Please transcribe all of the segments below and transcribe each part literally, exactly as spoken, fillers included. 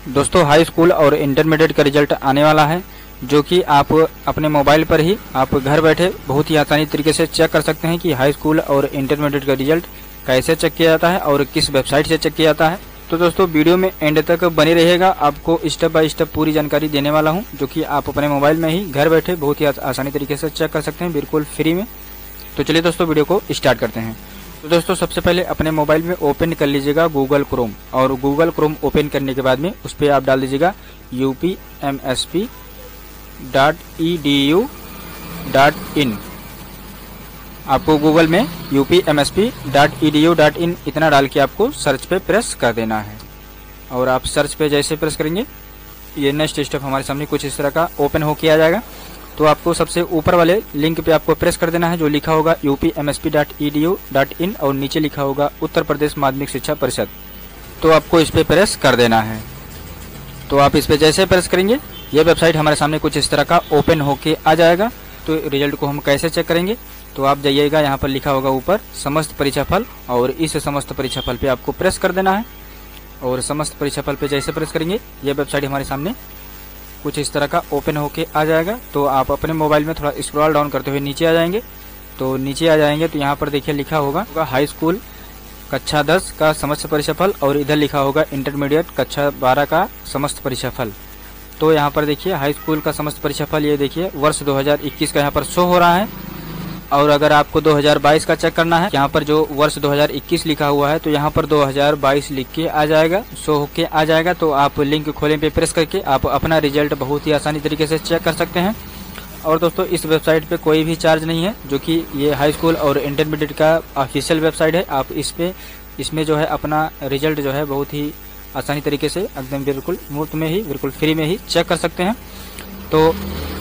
दोस्तों high school और intermediate का रिजल्ट आने वाला है, जो कि आप अपने मोबाइल पर ही आप घर बैठे बहुत ही आसानी तरीके से चेक कर सकते हैं कि हाई स्कूल और इंटरमीडिएट का रिजल्ट कैसे चेक किया जाता है और किस वेबसाइट से चेक किया जाता है। तो दोस्तों वीडियो में एंड तक बने रहिएगा, आपको स्टेप बाय स्टेप पूरी जानकारी देने वाला हूं, जो कि आप अपने मोबाइल में ही घर बैठे बहुत ही आसानी तरीके से चेक कर सकते हैं, बिल्कुल फ्री में। तो चलिए दोस्तों वीडियो को स्टार्ट करते हैं। तो दोस्तों सबसे पहले अपने मोबाइल में ओपन कर लीजिएगा गूगल क्रोम, और गूगल क्रोम ओपन करने के बाद में उस पर आप डाल दीजिएगा U P M S P dot E D U dot in. आपको गूगल में U P M S P dot E D U dot in इतना डाल के आपको सर्च पे प्रेस कर देना है। और आप सर्च पे जैसे प्रेस करेंगे ये नेक्स्ट स्टेप हमारे सामने कुछ इस तरह का ओपन हो के आ जाएगा। तो आपको सबसे ऊपर वाले लिंक पे आपको प्रेस कर देना है, जो लिखा होगा U P M S P dot E D U dot in और नीचे लिखा होगा उत्तर प्रदेश माध्यमिक शिक्षा परिषद। तो आपको इस पे प्रेस कर देना है। तो आप इस पे जैसे प्रेस करेंगे ये वेबसाइट हमारे सामने कुछ इस तरह का ओपन होके आ जाएगा। तो रिजल्ट को हम कैसे चेक करेंगे, तो आप जाइएगा, यहाँ पर लिखा होगा ऊपर समस्त परीक्षा फल, और इस समस्त परीक्षा फल पे आपको प्रेस कर देना है। और समस्त परीक्षा फल पे जैसे प्रेस करेंगे ये वेबसाइट हमारे सामने कुछ इस तरह का ओपन होके आ जाएगा। तो आप अपने मोबाइल में थोड़ा स्क्रॉल डाउन करते हुए नीचे आ जाएंगे। तो नीचे आ जाएंगे तो यहाँ पर देखिए लिखा होगा हाई स्कूल कक्षा दस का समस्त परीक्षा फल, और इधर लिखा होगा इंटरमीडिएट कक्षा बारह का समस्त परीक्षा फल। तो यहाँ पर देखिए हाई स्कूल का समस्त परीक्षा फल ये देखिए वर्ष दो हज़ार इक्कीस का यहाँ पर शो हो रहा है। और अगर आपको दो हज़ार बाईस का चेक करना है, यहाँ पर जो वर्ष दो हज़ार इक्कीस लिखा हुआ है तो यहाँ पर दो हज़ार बाईस लिख के आ जाएगा, शो होके आ जाएगा। तो आप लिंक खोलें पे प्रेस करके आप अपना रिजल्ट बहुत ही आसानी तरीके से चेक कर सकते हैं। और दोस्तों इस वेबसाइट पे कोई भी चार्ज नहीं है, जो कि ये हाई स्कूल और इंटरमीडिएट का ऑफिशियल वेबसाइट है। आप इस पे इसमें जो है अपना रिजल्ट जो है बहुत ही आसानी तरीके से एकदम बिल्कुल मुफ्त में ही बिल्कुल फ्री में ही चेक कर सकते हैं। तो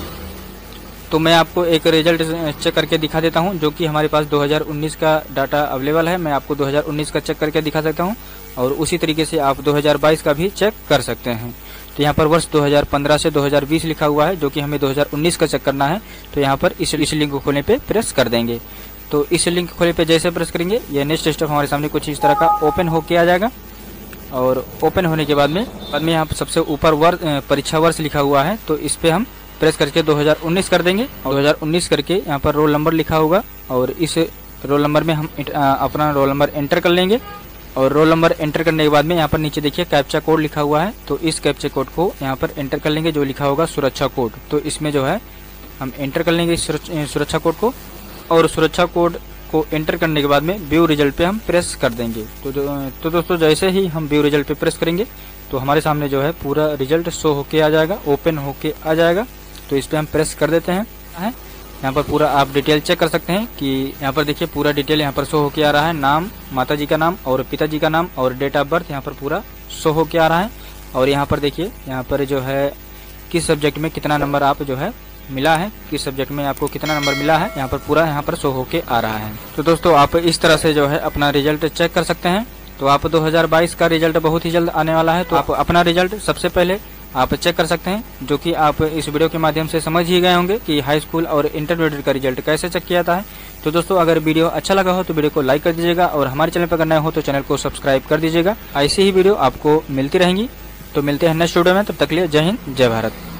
तो मैं आपको एक रिजल्ट चेक करके दिखा देता हूं, जो कि हमारे पास दो हज़ार उन्नीस का डाटा अवेलेबल है। मैं आपको दो हज़ार उन्नीस का चेक करके दिखा सकता हूं, और उसी तरीके से आप दो हज़ार बाईस का भी चेक कर सकते हैं। तो यहाँ पर वर्ष दो हज़ार पंद्रह से दो हज़ार बीस लिखा हुआ है, जो कि हमें दो हज़ार उन्नीस का चेक करना है। तो यहाँ पर इस, इस लिंक को खोलने पे प्रेस कर देंगे। तो इस लिंक खोलने पे जैसे प्रेस करेंगे ये नेक्स्ट स्टेप हमारे सामने कुछ इस तरह का ओपन होके आ जाएगा। और ओपन होने के बाद में बाद में यहाँ पर सबसे ऊपर वर्ष परीक्षा वर्ष लिखा हुआ है, तो इस पे हम प्रेस करके दो हज़ार उन्नीस कर देंगे। और दो हज़ार उन्नीस करके यहाँ पर रोल नंबर लिखा होगा, और इस रोल नंबर में हम अपना रोल नंबर एंटर कर लेंगे। और रोल नंबर एंटर करने के बाद में यहाँ पर नीचे देखिए कैप्चा कोड लिखा हुआ है, तो इस कैप्चा कोड को यहाँ पर एंटर कर लेंगे, जो लिखा होगा सुरक्षा कोड। तो इसमें जो है हम एंटर कर लेंगे इस सुरक्षा कोड को, और सुरक्षा कोड को एंटर करने के बाद में व्यू रिजल्ट पे हम प्रेस कर देंगे। तो तो दोस्तों जैसे ही हम व्यू रिजल्ट पे प्रेस करेंगे तो हमारे सामने जो है पूरा रिजल्ट शो होके आ जाएगा, ओपन होके आ जाएगा। तो इस पे हम प्रेस कर देते हैं। यहाँ पर पूरा आप डिटेल चेक कर सकते हैं कि यहाँ पर देखिए पूरा डिटेल यहाँ पर शो होके आ रहा है, नाम, माताजी का नाम और पिताजी का नाम और डेट ऑफ बर्थ यहाँ पर पूरा शो होके आ रहा है। और यहाँ पर देखिए यहाँ पर जो है किस सब्जेक्ट में कितना नंबर आप जो है मिला है, किस सब्जेक्ट में आपको कितना नंबर मिला है, यहाँ पर पूरा यहाँ पर शो होके आ रहा है। तो दोस्तों आप इस तरह से जो है अपना रिजल्ट चेक कर सकते हैं। तो आप दो हज़ार बाईस का रिजल्ट बहुत ही जल्द आने वाला है, तो आप अपना रिजल्ट सबसे पहले आप चेक कर सकते हैं, जो कि आप इस वीडियो के माध्यम से समझ ही गए होंगे कि हाई स्कूल और इंटरमीडिएट का रिजल्ट कैसे चेक किया जाता है। तो दोस्तों अगर वीडियो अच्छा लगा हो तो वीडियो को लाइक कर दीजिएगा, और हमारे चैनल पर अगर नए हो तो चैनल को सब्सक्राइब कर दीजिएगा। ऐसी ही वीडियो आपको मिलती रहेंगी। तो मिलते हैं नेक्स्ट वीडियो में, तब तक के लिए जय हिंद जय भारत।